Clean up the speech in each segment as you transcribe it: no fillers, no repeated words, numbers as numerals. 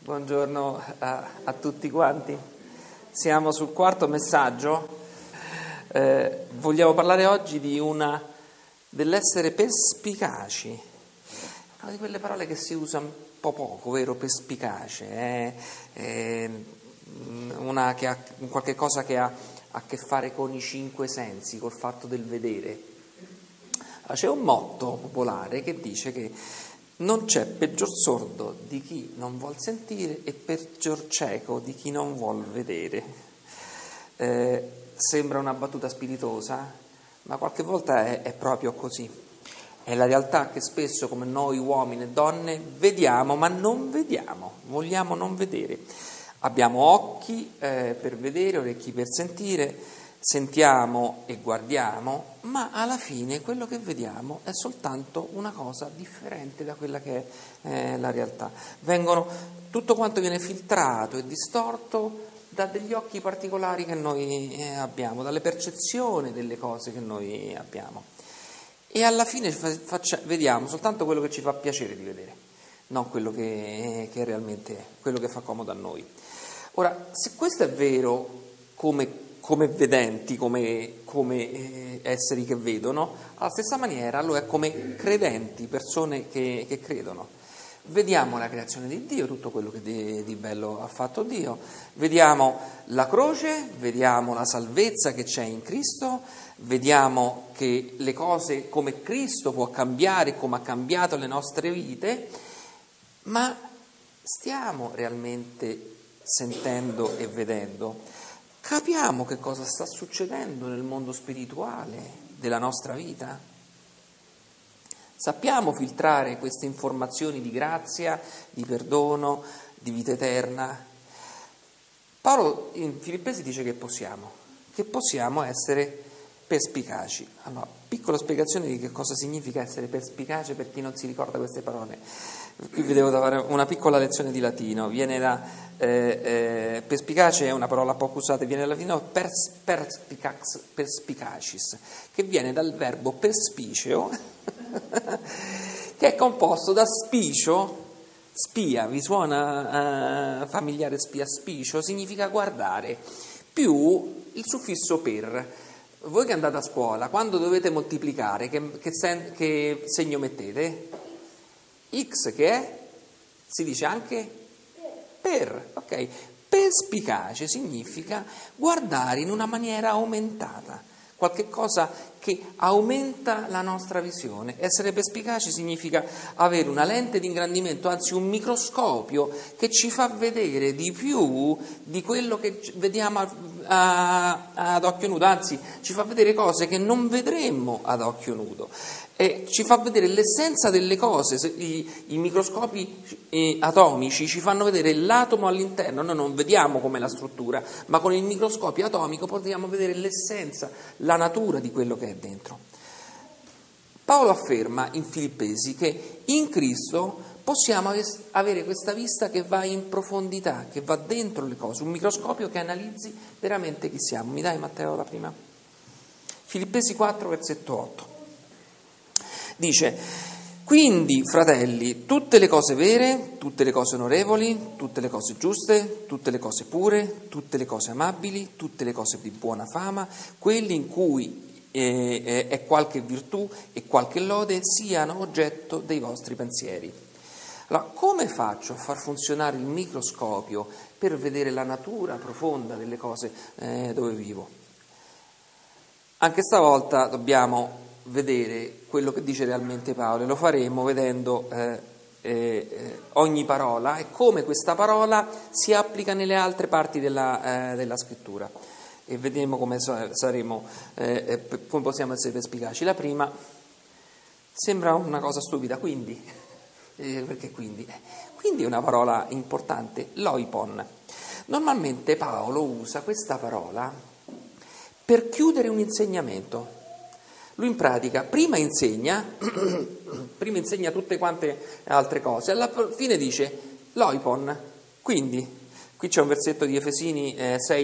Buongiorno a tutti quanti. Siamo sul quarto messaggio. Vogliamo parlare oggi dell'essere perspicaci. Una di quelle parole che si usa un po' poco, vero? Perspicace. Una che ha qualche cosa che ha a che fare con i cinque sensi, col fatto del vedere. Allora, c'è un motto popolare che dice che non c'è peggior sordo di chi non vuol sentire e peggior cieco di chi non vuol vedere. Sembra una battuta spiritosa, ma qualche volta è proprio così. È la realtà che spesso, come noi uomini e donne, vediamo ma non vediamo, vogliamo non vedere. Abbiamo occhi per vedere, orecchi per sentire, sentiamo e guardiamo, ma alla fine quello che vediamo è soltanto una cosa differente da quella che è la realtà. Tutto quanto viene filtrato e distorto da degli occhi particolari che noi abbiamo, dalle percezioni delle cose che noi abbiamo. E alla fine vediamo soltanto quello che ci fa piacere di vedere, non quello che è realmente quello che fa comodo a noi. Ora, se questo è vero come vedenti, come esseri che vedono, alla stessa maniera lo è come credenti, persone che credono. Vediamo la creazione di Dio, tutto quello che di bello ha fatto Dio, vediamo la croce, vediamo la salvezza che c'è in Cristo, vediamo che le cose come Cristo può cambiare, come ha cambiato le nostre vite, ma stiamo realmente sentendo e vedendo? Capiamo che cosa sta succedendo nel mondo spirituale della nostra vita? Sappiamo filtrare queste informazioni di grazia, di perdono, di vita eterna? Paolo in Filippesi dice che possiamo essere perspicaci. Allora, piccola spiegazione di che cosa significa essere perspicace per chi non si ricorda queste parole. Qui vi devo dare una piccola lezione di latino. Viene da perspicace è una parola poco usata, viene dal latino perspicacis, che viene dal verbo perspiceo, che è composto da spicio, spia, vi suona familiare spia, spicio, significa guardare, più il suffisso per. Voi che andate a scuola, quando dovete moltiplicare, che segno mettete? X che è? Si dice anche per, ok? Perspicace significa guardare in una maniera aumentata, qualche cosa che aumenta la nostra visione. Essere perspicaci significa avere una lente di ingrandimento, anzi un microscopio che ci fa vedere di più di quello che vediamo ad occhio nudo, anzi ci fa vedere cose che non vedremmo ad occhio nudo. E ci fa vedere l'essenza delle cose. I microscopi atomici ci fanno vedere l'atomo all'interno, noi non vediamo com'è la struttura, ma con il microscopio atomico possiamo vedere l'essenza, la natura di quello che è dentro. Paolo afferma in Filippesi che in Cristo possiamo avere questa vista che va in profondità, che va dentro le cose, un microscopio che analizzi veramente chi siamo. Mi dai Matteo la prima? Filippesi 4, versetto 8. Dice: quindi, fratelli, tutte le cose vere, tutte le cose onorevoli, tutte le cose giuste, tutte le cose pure, tutte le cose amabili, tutte le cose di buona fama, quelli in cui è qualche virtù e qualche lode, siano oggetto dei vostri pensieri. Allora, come faccio a far funzionare il microscopio per vedere la natura profonda delle cose dove vivo? Anche stavolta dobbiamo vedere quello che dice realmente Paolo, e lo faremo vedendo ogni parola e come questa parola si applica nelle altre parti della scrittura, e vedremo come come possiamo essere perspicaci. La prima sembra una cosa stupida, quindi perché quindi? Quindi è una parola importante, loipon. Normalmente Paolo usa questa parola per chiudere un insegnamento. Lui in pratica prima insegna tutte quante altre cose, alla fine dice loipon. Quindi qui c'è un versetto di Efesini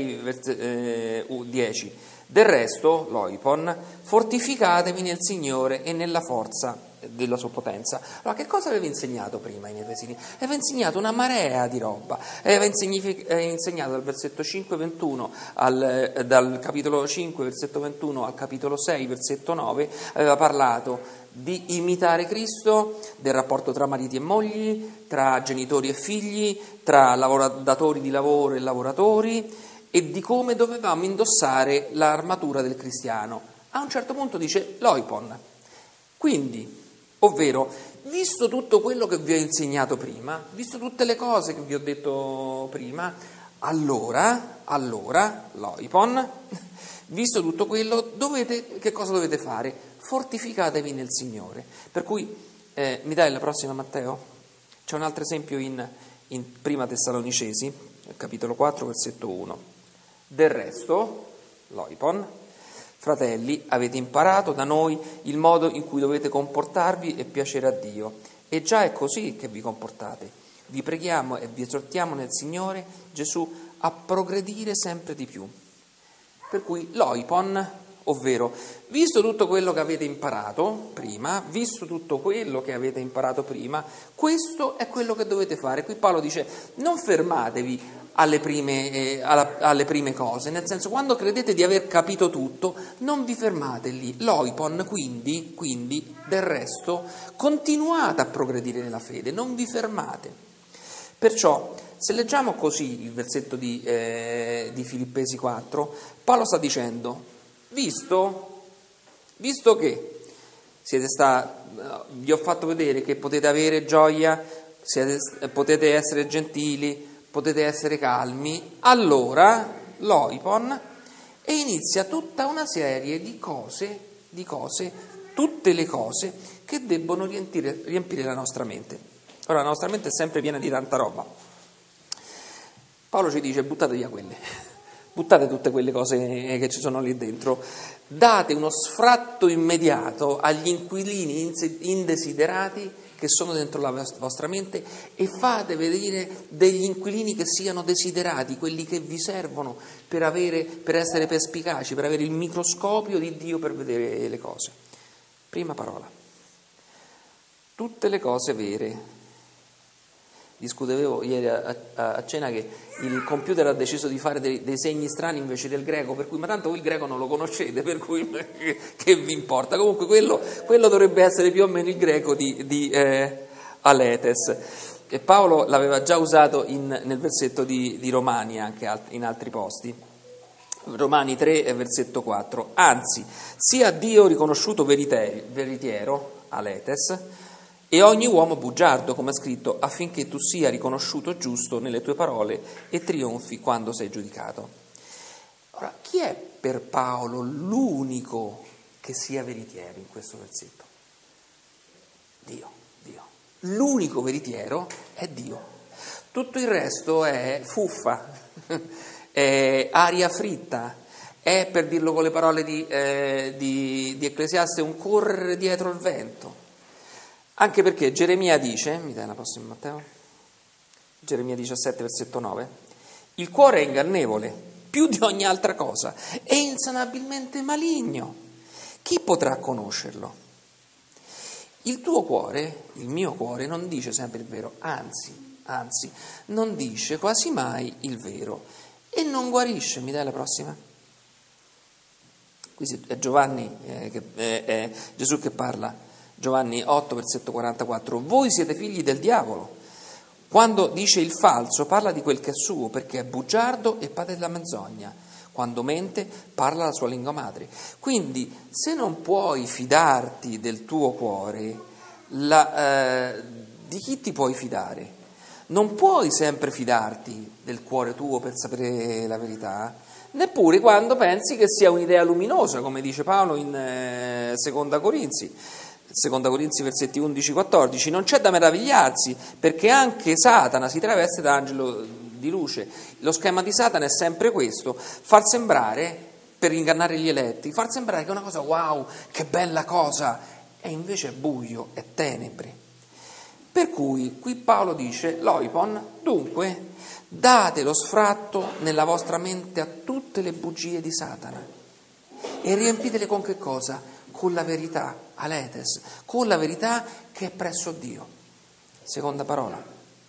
6, 10. Del resto, loipon, fortificatevi nel Signore e nella forza della sua potenza. Allora, che cosa aveva insegnato prima in Efesini? Aveva insegnato una marea di roba, aveva insegnato dal versetto 5, 21, dal capitolo 5, versetto 21 al capitolo 6, versetto 9, aveva parlato di imitare Cristo, del rapporto tra mariti e mogli, tra genitori e figli, tra datori di lavoro e lavoratori, e di come dovevamo indossare l'armatura del cristiano. A un certo punto dice loipon. Quindi, ovvero, visto tutto quello che vi ho insegnato prima, visto tutte le cose che vi ho detto prima, allora, loipon, visto tutto quello, che cosa dovete fare? Fortificatevi nel Signore. Per cui, mi dai la prossima, Matteo? C'è un altro esempio in Prima Tessalonicesi, capitolo 4, versetto 1. Del resto, loipon, fratelli, avete imparato da noi il modo in cui dovete comportarvi e piacere a Dio, e già è così che vi comportate. Vi preghiamo e vi esortiamo nel Signore Gesù a progredire sempre di più. Per cui loipon, ovvero, visto tutto quello che avete imparato prima, questo è quello che dovete fare. Qui Paolo dice, non fermatevi alle prime cose, nel senso, quando credete di aver capito tutto, non vi fermate lì. Loipon, quindi, del resto, continuate a progredire nella fede, non vi fermate. Perciò, se leggiamo così il versetto di Filippesi 4, Paolo sta dicendo, visto che vi ho fatto vedere che potete avere gioia, potete essere gentili, potete essere calmi, allora, loipon, e inizia tutta una serie di cose, tutte le cose che debbono riempire la nostra mente. Ora, la nostra mente è sempre piena di tanta roba. Paolo ci dice, buttate via quelle, buttate tutte quelle cose che ci sono lì dentro, date uno sfratto immediato agli inquilini indesiderati che sono dentro la vostra mente e fate vedere degli inquilini che siano desiderati, quelli che vi servono per essere perspicaci, per avere il microscopio di Dio per vedere le cose. Prima parola. Tutte le cose vere. Discutevo ieri a cena che il computer ha deciso di fare dei segni strani invece del greco, per cui, ma tanto voi il greco non lo conoscete, per cui che vi importa? Comunque quello dovrebbe essere più o meno il greco di Aletes. E Paolo l'aveva già usato nel versetto di Romani, anche in altri posti. Romani 3, versetto 4. Anzi, sia Dio riconosciuto veritiero, Aletes, e ogni uomo bugiardo, come è scritto, affinché tu sia riconosciuto giusto nelle tue parole e trionfi quando sei giudicato. Ora, chi è per Paolo l'unico che sia veritiero in questo versetto? Dio. L'unico veritiero è Dio. Tutto il resto è fuffa, è aria fritta, è, per dirlo con le parole di Ecclesiaste, un correre dietro il vento. Anche perché Geremia dice, mi dai la prossima, Matteo? Geremia 17, versetto 9, il cuore è ingannevole, più di ogni altra cosa, è insanabilmente maligno. Chi potrà conoscerlo? Il tuo cuore, il mio cuore, non dice sempre il vero, anzi, non dice quasi mai il vero e non guarisce. Mi dai la prossima? Qui è Giovanni, è Gesù che parla. Giovanni 8, versetto 44, voi siete figli del diavolo. Quando dice il falso parla di quel che è suo, perché è bugiardo e padre della menzogna. Quando mente parla la sua lingua madre. Quindi se non puoi fidarti del tuo cuore, di chi ti puoi fidare? Non puoi sempre fidarti del cuore tuo per sapere la verità, neppure quando pensi che sia un'idea luminosa, come dice Paolo in Seconda Corinzi, versetti 11-14, non c'è da meravigliarsi, perché anche Satana si traveste da angelo di luce. Lo schema di Satana è sempre questo, far sembrare, per ingannare gli eletti, far sembrare che è una cosa wow, che bella cosa, e invece è buio, è tenebre. Per cui qui Paolo dice, loipon, dunque, date lo sfratto nella vostra mente a tutte le bugie di Satana e riempitele con che cosa? con la verità, aletes, con la verità che è presso Dio. Seconda parola.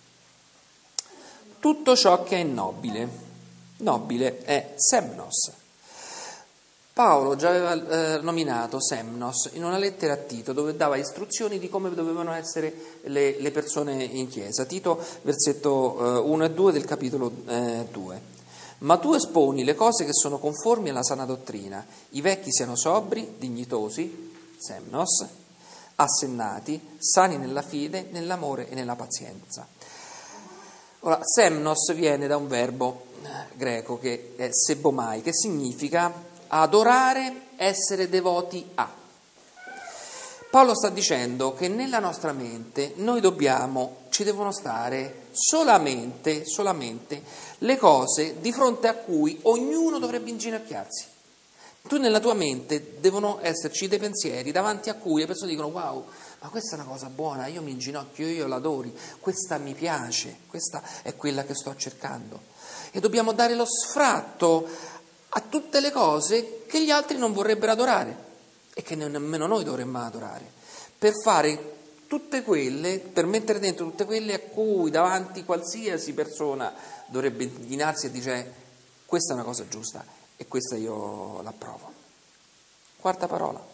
Tutto ciò che è nobile è semnos. Paolo già aveva nominato semnos in una lettera a Tito dove dava istruzioni di come dovevano essere le persone in chiesa. Tito, versetto 1 e 2 del capitolo 2. Ma tu esponi le cose che sono conformi alla sana dottrina, i vecchi siano sobri, dignitosi, semnos, assennati, sani nella fede, nell'amore e nella pazienza. Ora, semnos viene da un verbo greco che è sebomai, che significa adorare, essere devoti a. Paolo sta dicendo che nella nostra mente ci devono stare solamente le cose di fronte a cui ognuno dovrebbe inginocchiarsi. Tu nella tua mente devono esserci dei pensieri davanti a cui le persone dicono wow, ma questa è una cosa buona, io mi inginocchio, io l'adori, questa mi piace, questa è quella che sto cercando. E dobbiamo dare lo sfratto a tutte le cose che gli altri non vorrebbero adorare e che nemmeno noi dovremmo adorare, per fare tutte quelle, per mettere dentro tutte quelle a cui davanti qualsiasi persona dovrebbe inchinarsi e dire questa è una cosa giusta e questa io l'approvo. Quarta parola.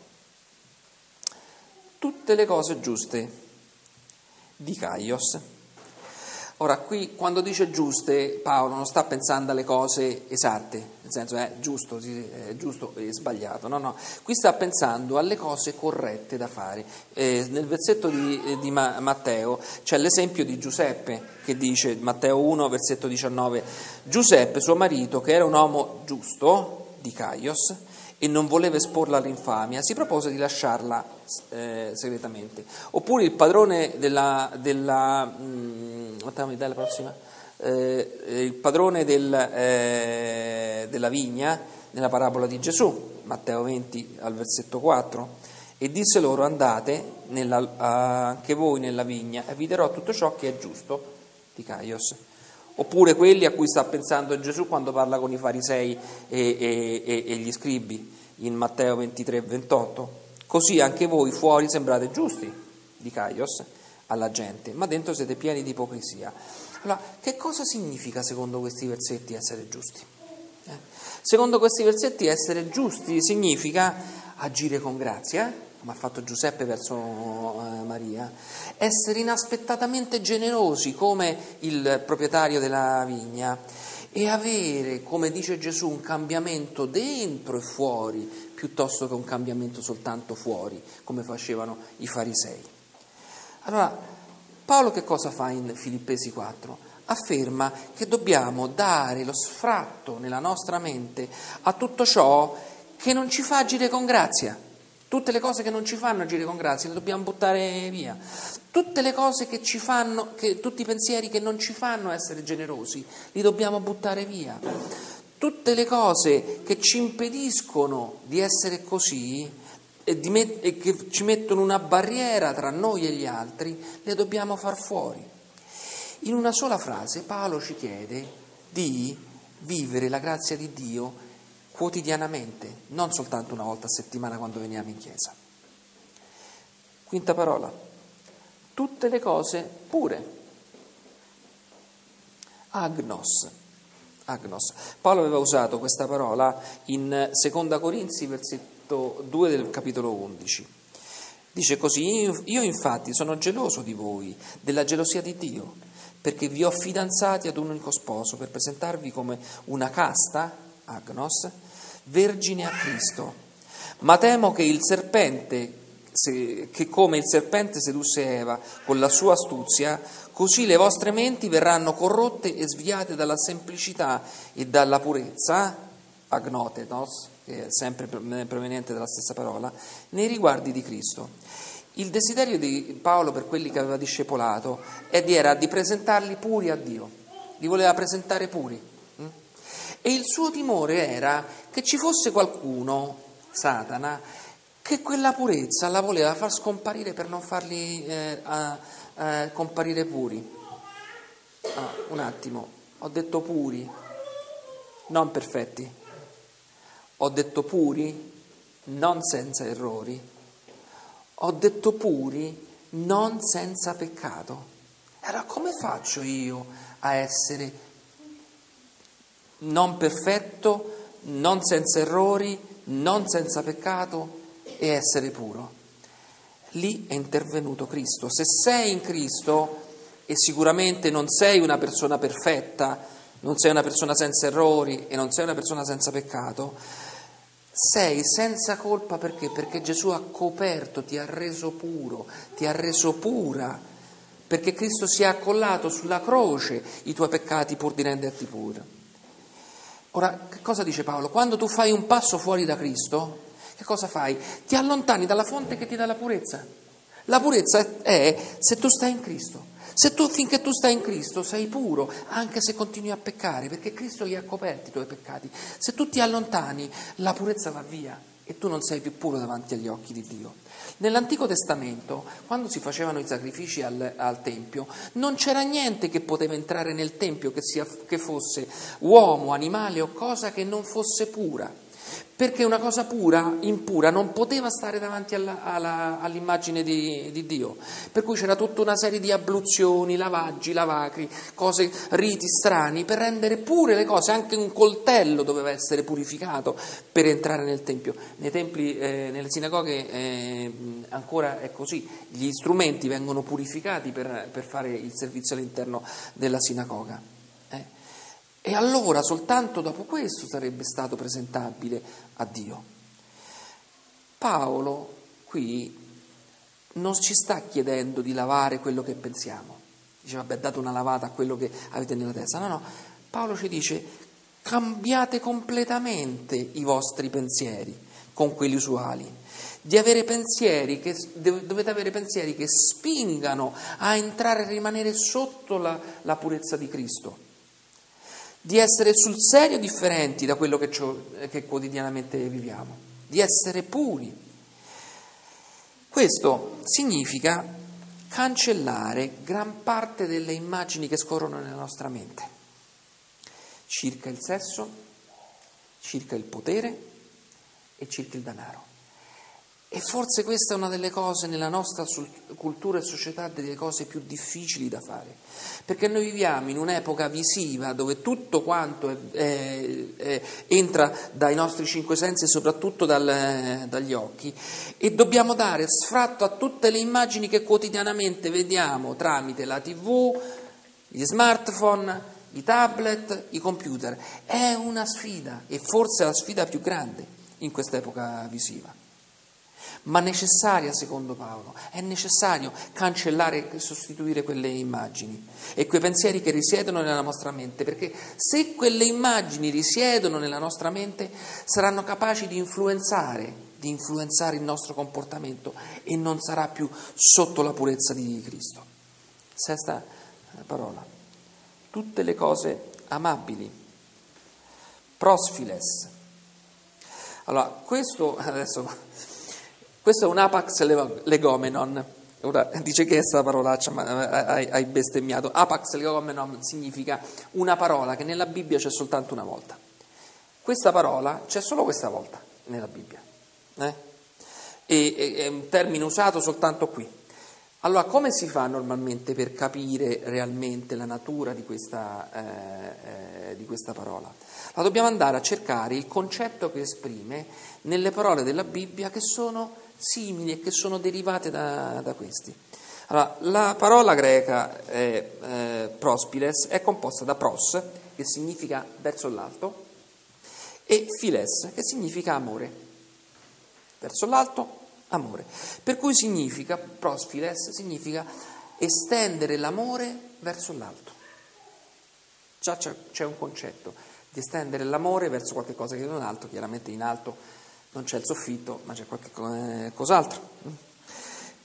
Tutte le cose giuste di Kaios. Ora, qui quando dice giuste, Paolo non sta pensando alle cose esatte, nel senso è giusto e sbagliato, no. Qui sta pensando alle cose corrette da fare. Nel versetto di Matteo c'è l'esempio di Giuseppe, che dice, Matteo 1, versetto 19, Giuseppe, suo marito, che era un uomo giusto, di Kaios, e non voleva esporla all'infamia, si propose di lasciarla segretamente. Oppure il padrone il padrone della vigna nella parabola di Gesù, Matteo 20 al versetto 4, e disse loro andate anche voi nella vigna e vi darò tutto ciò che è giusto di Kaios. Oppure quelli a cui sta pensando Gesù quando parla con i farisei e gli scribi in Matteo 23, 28. Così anche voi fuori sembrate giusti di Kaios alla gente, ma dentro siete pieni di ipocrisia. Allora, che cosa significa secondo questi versetti essere giusti? Secondo questi versetti essere giusti significa agire con grazia, come ha fatto Giuseppe verso Maria, essere inaspettatamente generosi come il proprietario della vigna e avere, come dice Gesù, un cambiamento dentro e fuori piuttosto che un cambiamento soltanto fuori, come facevano i farisei. Allora, Paolo che cosa fa in Filippesi 4? Afferma che dobbiamo dare lo sfratto nella nostra mente a tutto ciò che non ci fa agire con grazia. Tutte le cose che non ci fanno agire con grazia le dobbiamo buttare via. Tutte le cose che ci fanno, tutti i pensieri che non ci fanno essere generosi, li dobbiamo buttare via. Tutte le cose che ci impediscono di essere così e che ci mettono una barriera tra noi e gli altri, le dobbiamo far fuori. In una sola frase Paolo ci chiede di vivere la grazia di Dio quotidianamente, non soltanto una volta a settimana quando veniamo in chiesa. Quinta parola, tutte le cose pure. Agnos. Paolo aveva usato questa parola in 2 Corinzi, versetto 2 del capitolo 11. Dice così, io infatti sono geloso di voi, della gelosia di Dio, perché vi ho fidanzati ad un unico sposo per presentarvi come una casta, agnos, vergine a Cristo. Ma temo che come il serpente sedusse Eva con la sua astuzia, così le vostre menti verranno corrotte e sviate dalla semplicità e dalla purezza, agnotenos, che è sempre proveniente dalla stessa parola, nei riguardi di Cristo. Il desiderio di Paolo per quelli che aveva discepolato era di presentarli puri a Dio, li voleva presentare puri. E il suo timore era che ci fosse qualcuno, Satana, che quella purezza la voleva far scomparire per non farli comparire puri. Un attimo, ho detto puri, non perfetti. Ho detto puri, non senza errori, ho detto puri, non senza peccato. Allora come faccio io a essere non perfetto, non senza errori, non senza peccato e essere puro? Lì è intervenuto Cristo. Se sei in Cristo e sicuramente non sei una persona perfetta, non sei una persona senza errori e non sei una persona senza peccato, sei senza colpa perché? Perché Gesù ha coperto, ti ha reso puro, ti ha reso pura, perché Cristo si è accollato sulla croce i tuoi peccati pur di renderti puro. Ora, che cosa dice Paolo? Quando tu fai un passo fuori da Cristo, che cosa fai? Ti allontani dalla fonte che ti dà la purezza. La purezza è se tu stai in Cristo. Finché tu stai in Cristo sei puro, anche se continui a peccare, perché Cristo li ha coperti i tuoi peccati. Se tu ti allontani, la purezza va via e tu non sei più puro davanti agli occhi di Dio. Nell'Antico Testamento, quando si facevano i sacrifici al Tempio, non c'era niente che poteva entrare nel Tempio, che fosse uomo, animale o cosa che non fosse pura. Perché una cosa impura, non poteva stare davanti all'immagine di Dio. Per cui c'era tutta una serie di abluzioni, lavaggi, lavacri, cose, riti strani, per rendere pure le cose. Anche un coltello doveva essere purificato per entrare nel Tempio. Nei templi, nelle sinagoghe ancora è così. Gli strumenti vengono purificati per fare il servizio all'interno della sinagoga. E allora soltanto dopo questo sarebbe stato presentabile a Dio. Paolo qui non ci sta chiedendo di lavare quello che pensiamo. Dice, vabbè, date una lavata a quello che avete nella testa. No, Paolo ci dice, cambiate completamente i vostri pensieri con quelli usuali. Dovete avere pensieri che spingano a entrare e rimanere sotto la purezza di Cristo. Di essere sul serio differenti da quello che quotidianamente viviamo, di essere puri. Questo significa cancellare gran parte delle immagini che scorrono nella nostra mente, circa il sesso, circa il potere e circa il denaro. E forse questa è una delle cose nella nostra cultura e società, delle cose più difficili da fare, perché noi viviamo in un'epoca visiva dove tutto quanto entra dai nostri cinque sensi e soprattutto dagli occhi, e dobbiamo dare sfratto a tutte le immagini che quotidianamente vediamo tramite la TV, gli smartphone, i tablet, i computer. È una sfida, e forse la sfida più grande in questa epoca visiva. Ma necessaria, secondo Paolo, è necessario cancellare e sostituire quelle immagini e quei pensieri che risiedono nella nostra mente, perché se quelle immagini risiedono nella nostra mente saranno capaci di influenzare il nostro comportamento e non sarà più sotto la purezza di Cristo. Sesta parola, tutte le cose amabili, prosfiles. Allora, questo è un apax legomenon. Ora dice che è questa parolaccia, ma hai bestemmiato. Apax legomenon significa una parola che nella Bibbia c'è soltanto una volta. Questa parola c'è solo questa volta nella Bibbia. È un termine usato soltanto qui. Allora, come si fa normalmente per capire realmente la natura di questa parola? La dobbiamo andare a cercare il concetto che esprime nelle parole della Bibbia che sono simili e che sono derivate da questi. Allora, la parola greca prospiles è composta da pros, che significa verso l'alto, e philes, che significa amore. Verso l'alto, amore. Per cui prosphiles significa estendere l'amore verso l'alto. Già c'è un concetto di estendere l'amore verso qualche cosa che è in alto. Chiaramente in alto non c'è il soffitto, ma c'è qualche cos'altro.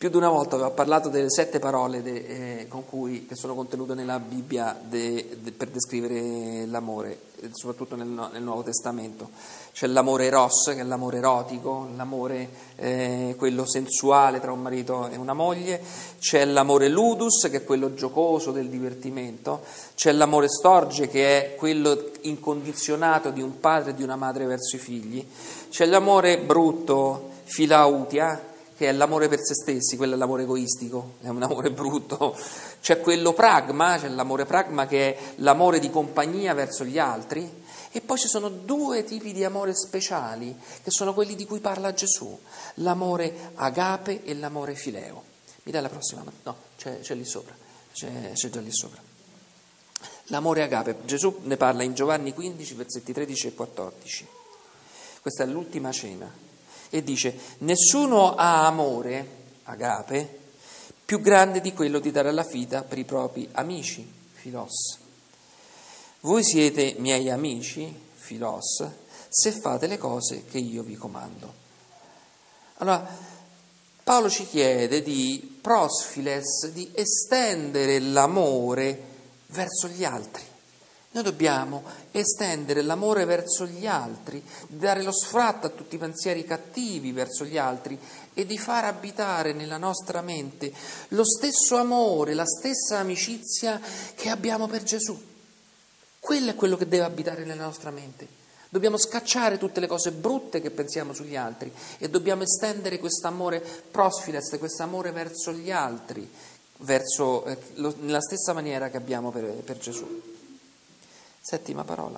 Più di una volta ho parlato delle 7 parole che sono contenute nella Bibbia per descrivere l'amore, soprattutto nel Nuovo Testamento. C'è l'amore eros, che è l'amore erotico, l'amore quello sensuale tra un marito e una moglie, c'è l'amore ludus, che è quello giocoso del divertimento, c'è l'amore storge, che è quello incondizionato di un padre e di una madre verso i figli, c'è l'amore brutto, filautia, che è l'amore per se stessi, quello è l'amore egoistico, è un amore brutto. C'è quello pragma, c'è l'amore pragma, che è l'amore di compagnia verso gli altri, e poi ci sono 2 tipi di amore speciali, che sono quelli di cui parla Gesù, l'amore agape e l'amore fileo. Mi dai la prossima? No, c'è lì sopra, c'è già lì sopra. L'amore agape, Gesù ne parla in Giovanni 15, versetti 13 e 14. Questa è l'ultima cena. E dice: nessuno ha amore, agape, più grande di quello di dare la vita per i propri amici, philos. Voi siete miei amici, philos, se fate le cose che io vi comando. Allora, Paolo ci chiede di prosphiles, di estendere l'amore verso gli altri. Noi dobbiamo estendere l'amore verso gli altri, di dare lo sfratto a tutti i pensieri cattivi verso gli altri e di far abitare nella nostra mente lo stesso amore, la stessa amicizia che abbiamo per Gesù. Quello è quello che deve abitare nella nostra mente. Dobbiamo scacciare tutte le cose brutte che pensiamo sugli altri e dobbiamo estendere quest'amore prosphiles, quest'amore verso gli altri, nella stessa maniera che abbiamo per Gesù. 7ª parola.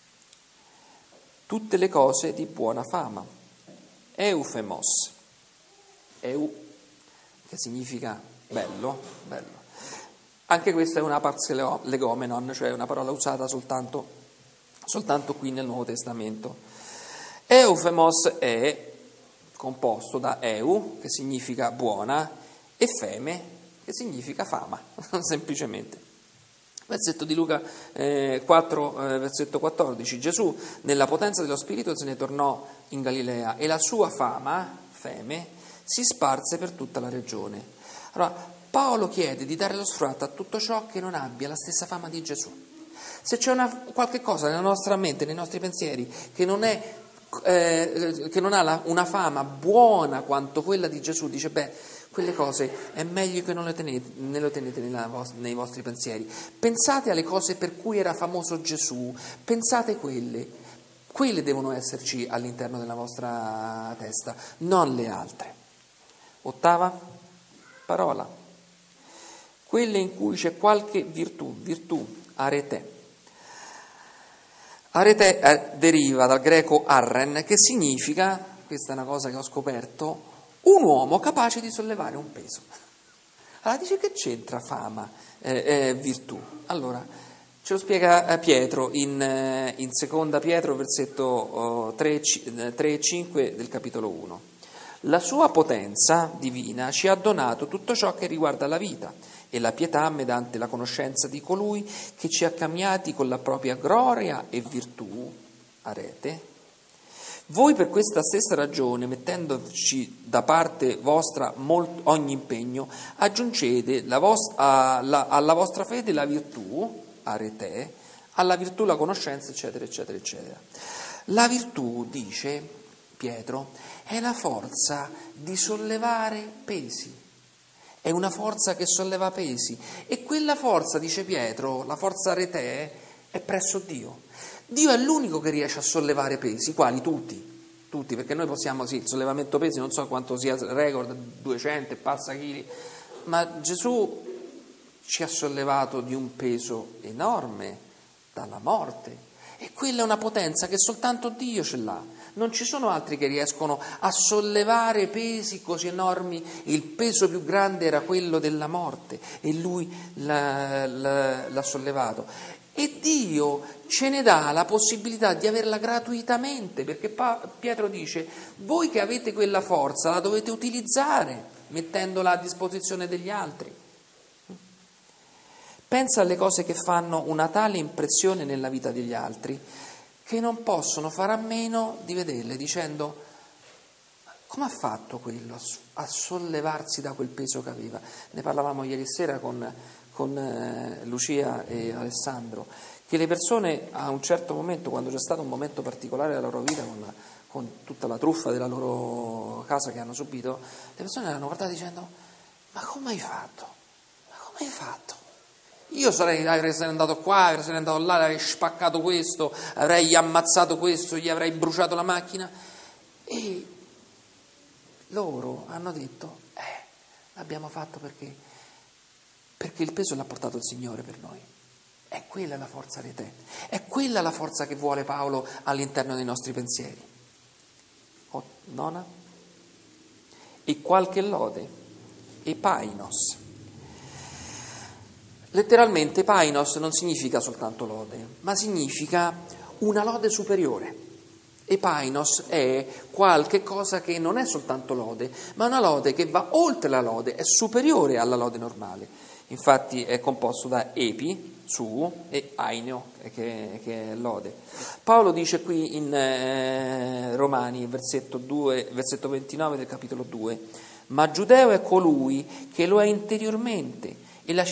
Tutte le cose di buona fama. Eufemos. Eu, che significa bello, bello. Anche questa è una pars legomenon, cioè una parola usata soltanto qui nel Nuovo Testamento. Eufemos è composto da eu, che significa buona, e feme, che significa fama, semplicemente. Versetto di Luca 4, versetto 14. Gesù, nella potenza dello Spirito, se ne tornò in Galilea e la sua feme, si sparse per tutta la regione. Allora, Paolo chiede di dare lo sfratto a tutto ciò che non abbia la stessa fama di Gesù. Se c'è qualche cosa nella nostra mente, nei nostri pensieri, che non ha una fama buona quanto quella di Gesù, dice, quelle cose è meglio che non le tenete nei vostri pensieri. Pensate alle cose per cui era famoso Gesù, pensate quelle devono esserci all'interno della vostra testa, non le altre. 8ª parola, quelle in cui c'è qualche virtù, arete. Arete deriva dal greco arren, che significa, questa è una cosa che ho scoperto, un uomo capace di sollevare un peso. Allora dice, che c'entra fama, virtù? Allora, ce lo spiega Pietro in seconda Pietro, versetto 3 e 5 del capitolo 1. La sua potenza divina ci ha donato tutto ciò che riguarda la vita e la pietà mediante la conoscenza di colui che ci ha cambiati con la propria gloria e virtù, arete. Voi per questa stessa ragione, mettendoci da parte vostra ogni impegno, aggiungete alla vostra fede la virtù, arete, alla virtù la conoscenza, eccetera, eccetera, eccetera. La virtù, dice Pietro, è la forza di sollevare pesi. È una forza che solleva pesi. E quella forza, dice Pietro, la forza arete, è presso Dio. Dio è l'unico che riesce a sollevare pesi, quali? Tutti, perché noi possiamo, il sollevamento pesi, non so quanto sia il record, 200 e passa chili, ma Gesù ci ha sollevato di un peso enorme dalla morte, e quella è una potenza che soltanto Dio ce l'ha. Non ci sono altri che riescono a sollevare pesi così enormi. Il peso più grande era quello della morte e Lui l'ha sollevato. E Dio ce ne dà la possibilità di averla gratuitamente, perché Pietro dice, voi che avete quella forza la dovete utilizzare mettendola a disposizione degli altri. Pensa alle cose che fanno una tale impressione nella vita degli altri che non possono fare a meno di vederle, dicendo, Come ha fatto quello a sollevarsi da quel peso che aveva? Ne parlavamo ieri sera con Lucia e Alessandro, che le persone a un certo momento, quando c'è stato un momento particolare della loro vita, con tutta la truffa della loro casa che hanno subito, le persone l'hanno guardata dicendo: ma come hai fatto? Ma come hai fatto? Io avrei andato qua, avrei andato là, avrei spaccato questo, avrei ammazzato questo, gli avrei bruciato la macchina. E loro hanno detto: l'abbiamo fatto perché il peso l'ha portato il Signore per noi. È quella la forza di te, è quella la forza che vuole Paolo all'interno dei nostri pensieri. Nona, e qualche lode, epainos. Letteralmente epainos non significa soltanto lode, ma significa una lode superiore. Epainos è qualche cosa che non è soltanto lode, ma una lode che va oltre la lode, è superiore alla lode normale. Infatti è composto da epi, su, e aineo, che è lode. Paolo dice qui in Romani, versetto 29 del capitolo 2, ma giudeo è colui che lo è interiormente, e la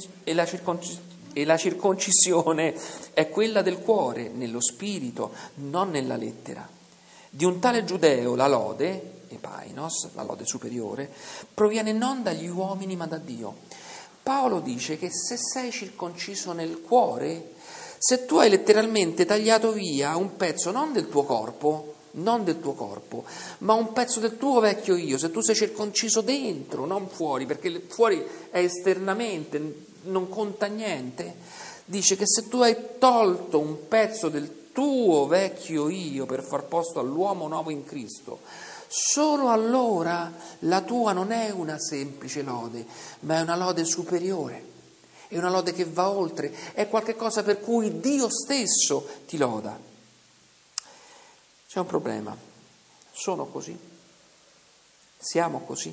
circoncisione è quella del cuore, nello spirito, non nella lettera. Di un tale giudeo la lode, epainos, la lode superiore, proviene non dagli uomini ma da Dio. Paolo dice che se sei circonciso nel cuore, se tu hai letteralmente tagliato via un pezzo non del tuo corpo, ma un pezzo del tuo vecchio io, se tu sei circonciso dentro, non fuori, perché fuori è esternamente, non conta niente, dice che se tu hai tolto un pezzo del tuo vecchio io per far posto all'uomo nuovo in Cristo, solo allora la tua non è una semplice lode, ma è una lode superiore, è una lode che va oltre, è qualcosa per cui Dio stesso ti loda. C'è un problema, sono così, siamo così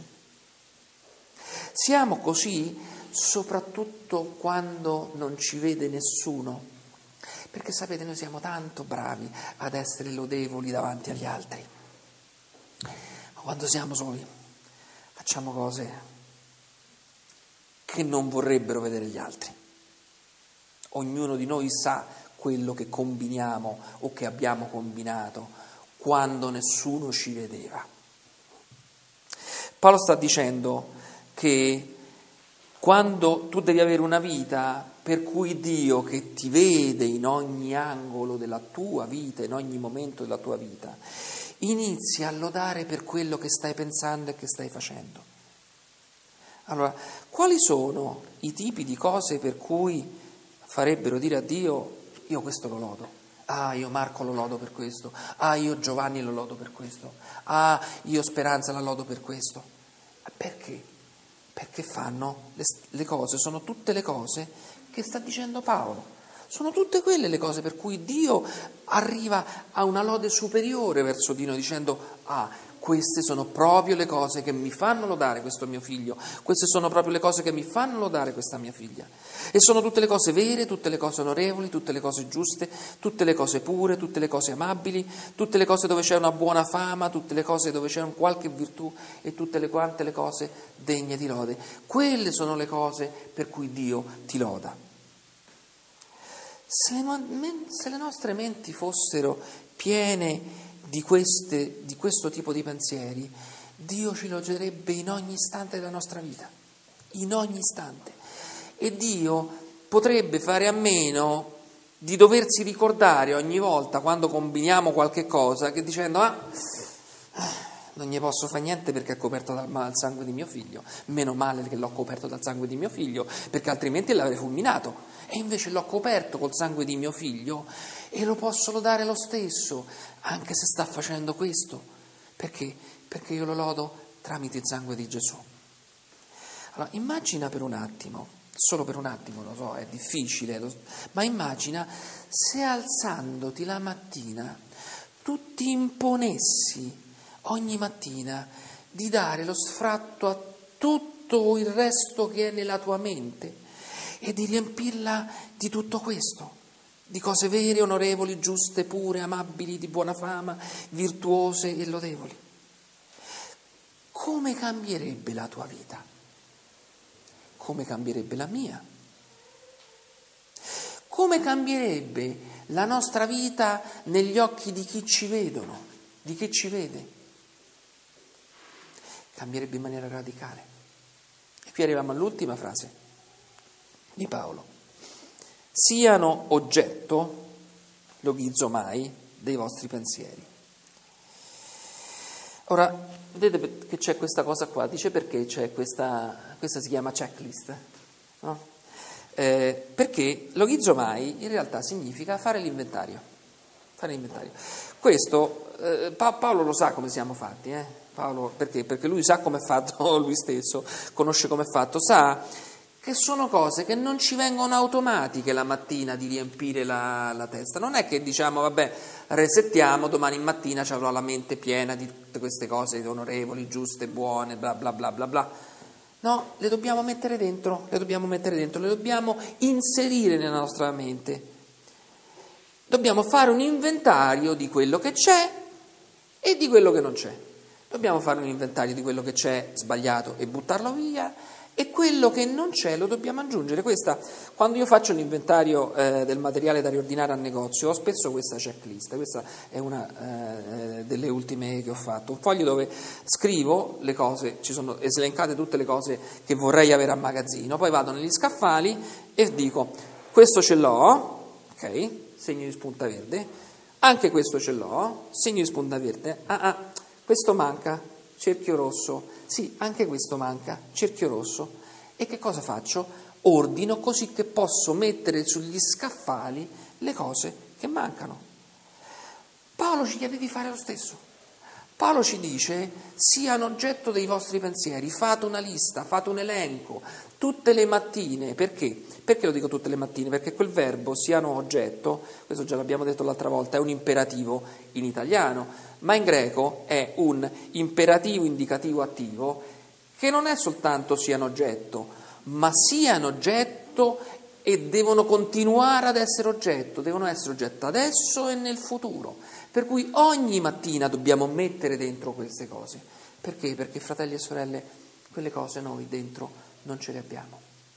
soprattutto quando non ci vede nessuno, perché sapete, noi siamo tanto bravi ad essere lodevoli davanti agli altri, ma quando siamo soli facciamo cose che non vorrebbero vedere gli altri. Ognuno di noi sa quello che combiniamo o che abbiamo combinato quando nessuno ci vedeva. Paolo sta dicendo che quando tu devi avere una vita per cui Dio, che ti vede in ogni angolo della tua vita, in ogni momento della tua vita, inizia a lodare per quello che stai pensando e che stai facendo. Allora, quali sono i tipi di cose per cui farebbero dire a Dio: io questo lo lodo? Ah, io Marco lo lodo per questo. Ah, io Giovanni lo lodo per questo. Ah, io Speranza la lodo per questo. Perché? Perché fanno le cose, sono tutte le cose che sta dicendo Paolo. Sono tutte quelle le cose per cui Dio arriva a una lode superiore verso di noi, dicendo: ah, queste sono proprio le cose che mi fanno lodare questo mio figlio, queste sono proprio le cose che mi fanno lodare questa mia figlia. E sono tutte le cose vere, tutte le cose onorevoli, tutte le cose giuste, tutte le cose pure, tutte le cose amabili, tutte le cose dove c'è una buona fama, tutte le cose dove c'è un qualche virtù e tutte quante le cose degne di lode. Quelle sono le cose per cui Dio ti loda. Se le nostre menti fossero piene di questo tipo di pensieri, Dio ci logerebbe in ogni istante della nostra vita, in ogni istante. E Dio potrebbe fare a meno di doversi ricordare ogni volta quando combiniamo qualche cosa, che dicendo: non ne posso fare niente perché è coperto dal sangue di mio figlio, meno male che l'ho coperto dal sangue di mio figlio, perché altrimenti l'avrei fulminato, e invece l'ho coperto col sangue di mio figlio e lo posso lodare lo stesso, anche se sta facendo questo. Perché? Perché io lo lodo tramite il sangue di Gesù. Allora, immagina per un attimo, solo per un attimo, lo so, è difficile, ma immagina se alzandoti la mattina tu ti imponessi ogni mattina di dare lo sfratto a tutto il resto che è nella tua mente e di riempirla di tutto questo, di cose vere, onorevoli, giuste, pure, amabili, di buona fama, virtuose e lodevoli. come cambierebbe la tua vita? Come cambierebbe la mia? Come cambierebbe la nostra vita negli occhi di chi ci vedono, di chi ci vede? Cambierebbe in maniera radicale. E qui arriviamo all'ultima frase di Paolo. Siano oggetto, logizomai, dei vostri pensieri. Ora, vedete che c'è questa cosa qua, dice perché c'è questa si chiama checklist, no? Perché logizomai in realtà significa fare l'inventario. Questo Paolo lo sa come siamo fatti, Paolo, perché lui sa come è fatto lui stesso, conosce come è fatto, sa che sono cose che non ci vengono automatiche la mattina di riempire la testa. Non è che diciamo, vabbè, resettiamo, domani mattina ci avrò la mente piena di tutte queste cose onorevoli, giuste, buone, bla bla bla bla bla. No, le dobbiamo mettere dentro, le dobbiamo inserire nella nostra mente. Dobbiamo fare un inventario di quello che c'è e di quello che non c'è. Dobbiamo fare un inventario di quello che c'è sbagliato e buttarlo via, e quello che non c'è lo dobbiamo aggiungere. Quando io faccio un inventario del materiale da riordinare al negozio, ho spesso questa checklist. Questa è una delle ultime che ho fatto, un foglio dove scrivo le cose, ci sono elencate tutte le cose che vorrei avere a magazzino, poi vado negli scaffali e dico: questo ce l'ho, ok, segno di spunta verde, anche questo ce l'ho, segno di spunta verde, questo manca, cerchio rosso, sì, anche questo manca, cerchio rosso. E che cosa faccio? Ordino così che posso mettere sugli scaffali le cose che mancano. Paolo ci chiede di fare lo stesso. Paolo ci dice: siano oggetto dei vostri pensieri, fate una lista, fate un elenco, tutte le mattine. Perché? Perché lo dico tutte le mattine? Perché quel verbo, siano oggetto, questo già l'abbiamo detto l'altra volta, è un imperativo in italiano, ma in greco è un imperativo indicativo attivo che non è soltanto siano oggetto, ma siano oggetto e devono continuare ad essere oggetto, devono essere oggetto adesso e nel futuro. Per cui ogni mattina dobbiamo mettere dentro queste cose. Perché? Perché, fratelli e sorelle, quelle cose noi dentro non ce le abbiamo.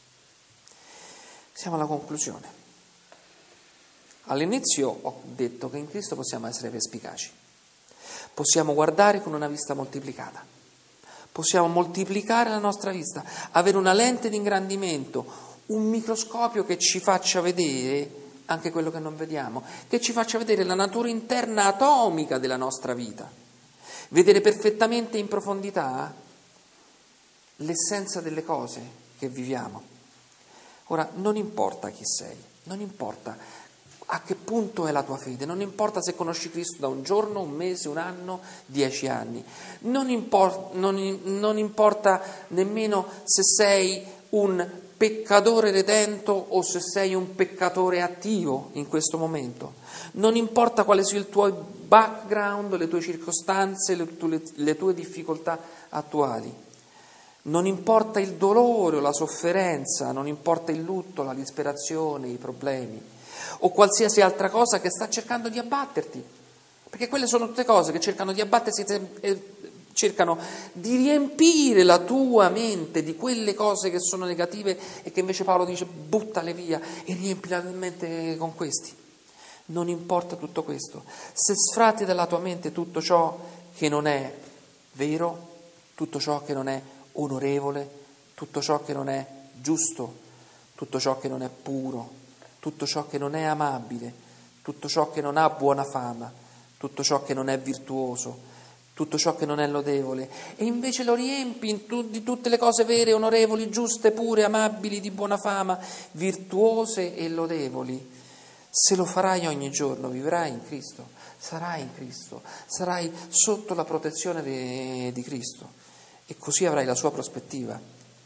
Siamo alla conclusione. All'inizio ho detto che in Cristo possiamo essere perspicaci. Possiamo guardare con una vista moltiplicata. Possiamo moltiplicare la nostra vista, avere una lente di ingrandimento, un microscopio che ci faccia vedere anche quello che non vediamo, che ci faccia vedere la natura interna atomica della nostra vita, vedere perfettamente in profondità l'essenza delle cose che viviamo. Ora, non importa chi sei, non importa a che punto è la tua fede, non importa se conosci Cristo da un giorno, un mese, un anno, 10 anni, non importa nemmeno se sei un peccatore redento o se sei un peccatore attivo in questo momento, non importa quale sia il tuo background, le tue circostanze, le tue difficoltà attuali, non importa il dolore o la sofferenza, non importa il lutto, la disperazione, i problemi o qualsiasi altra cosa che sta cercando di abbatterti, perché quelle sono tutte cose che cercano di abbattersi e cercano di riempire la tua mente di quelle cose che sono negative e che invece Paolo dice buttale via e riempi la mente con questi. Non importa tutto questo, se sfratti dalla tua mente tutto ciò che non è vero, tutto ciò che non è onorevole, tutto ciò che non è giusto, tutto ciò che non è puro, tutto ciò che non è amabile, tutto ciò che non ha buona fama, tutto ciò che non è virtuoso, tutto ciò che non è lodevole, e invece lo riempi di tutte le cose vere, onorevoli, giuste, pure, amabili, di buona fama, virtuose e lodevoli. Se lo farai ogni giorno, vivrai in Cristo, sarai sotto la protezione di Cristo e così avrai la sua prospettiva.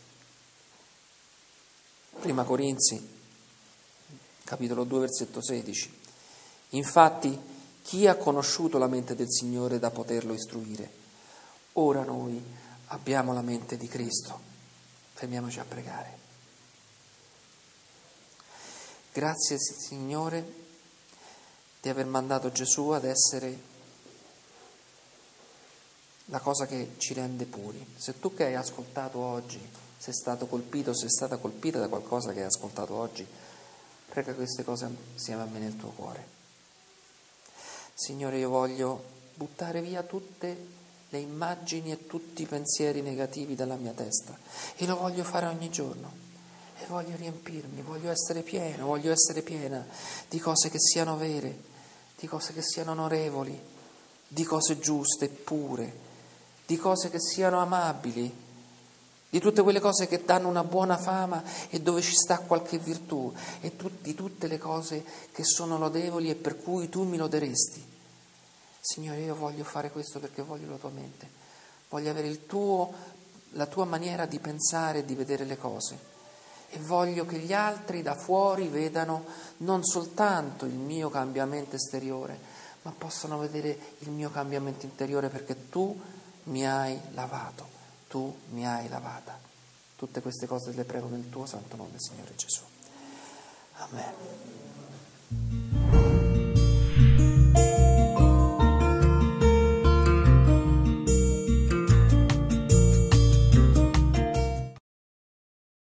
Prima Corinzi, capitolo 2, versetto 16. Infatti, chi ha conosciuto la mente del Signore da poterlo istruire? Ora noi abbiamo la mente di Cristo. Fermiamoci a pregare. Grazie, Signore, di aver mandato Gesù ad essere la cosa che ci rende puri. Se tu che hai ascoltato oggi sei stato colpito, sei stata colpita da qualcosa che hai ascoltato oggi, prega queste cose insieme a me nel tuo cuore. Signore, io voglio buttare via tutte le immagini e tutti i pensieri negativi dalla mia testa e lo voglio fare ogni giorno e voglio riempirmi, voglio essere piena di cose che siano vere, di cose che siano onorevoli, di cose giuste e pure, di cose che siano amabili, di tutte quelle cose che danno una buona fama e dove ci sta qualche virtù, e di tutte le cose che sono lodevoli e per cui tu mi loderesti. Signore, io voglio fare questo perché voglio la tua mente, voglio avere la tua maniera di pensare e di vedere le cose, e voglio che gli altri da fuori vedano non soltanto il mio cambiamento esteriore, ma possano vedere il mio cambiamento interiore, perché tu mi hai lavato, tu mi hai lavata. Tutte queste cose le prego nel tuo santo nome, Signore Gesù. Amen.